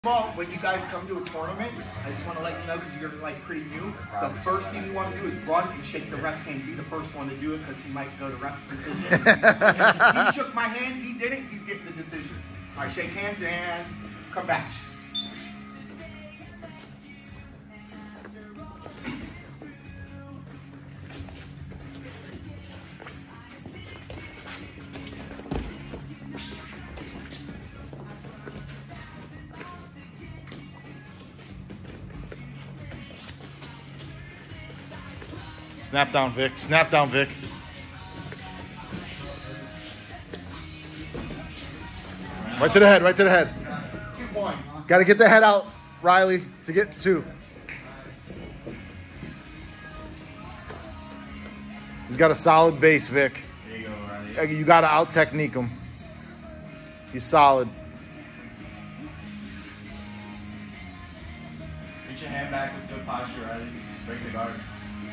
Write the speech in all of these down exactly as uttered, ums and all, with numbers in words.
Well, when you guys come to a tournament, I just want to let you know, because you're like pretty new, the first thing you want to do is run and shake the ref's hand. Be the first one to do it, because he might go to ref's decision. He shook my hand, he didn't, he's getting the decision. All right, shake hands and come back. Snap down, Vic. Snap down, Vic. Right to the head, right to the head. Two points. Got to get the head out, Riley, to get two. He's got a solid base, Vic. There you go, Riley. You got to out-technique him. He's solid. Get your hand back with good posture, Riley. Break the guard.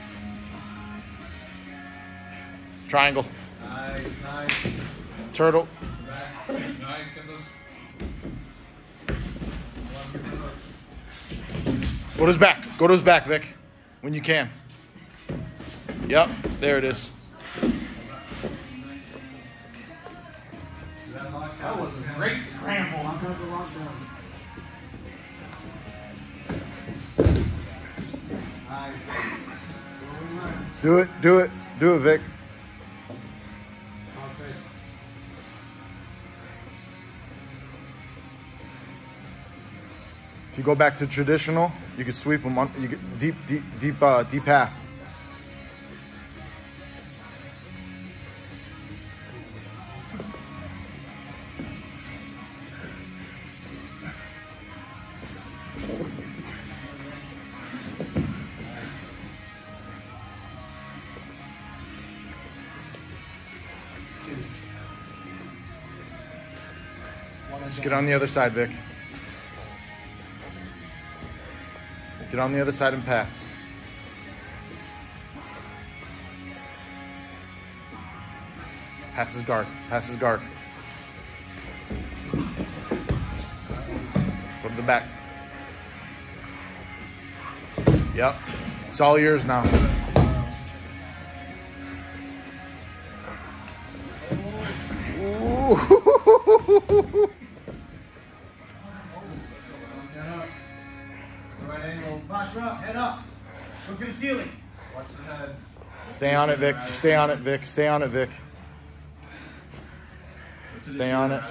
Triangle. Nice, nice. Turtle. Nice, get those. Go to his back. Go to his back, Vic, when you can. Yep, there it is. That was a great scramble. Do it, do it, do it, Vic. If you go back to traditional, you can sweep them on. You get deep, deep, deep, uh, deep half. Just get on the other side, Vic. Get on the other side and pass. Pass his guard. Pass his guard. Go to the back. Yep. It's all yours now. Ooh. Right angle. Posture up, head up. Look to the ceiling. Watch the head. Stay on it, Vic. Just stay on it, Vic. Stay on it, Vic. Stay on it.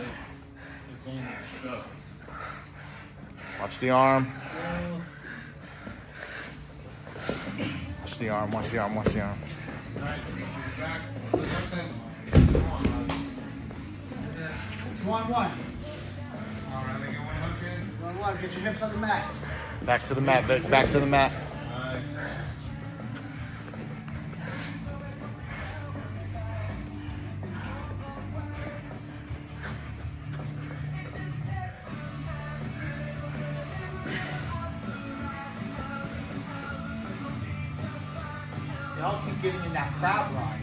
Watch the arm. Watch the arm. Watch the arm. Watch the arm. Two on one. All right, get one hook in. One on one. Get your hips on the mat. Back to the mat, Vic. Back to the mat. Y'all keep getting in that crowd ride.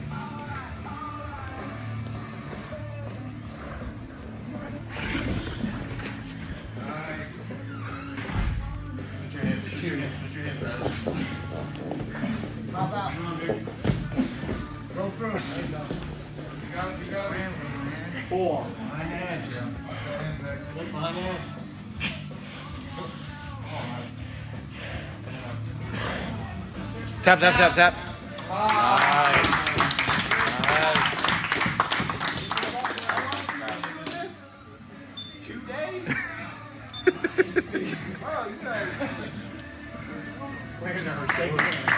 Pop out. Roll through. There you go. You got it, you got it. Four. Behind the hands. Look behind the hands. Tap, tap, tap, tap. Nice. Two days? Oh, you guys. We're in a mistake.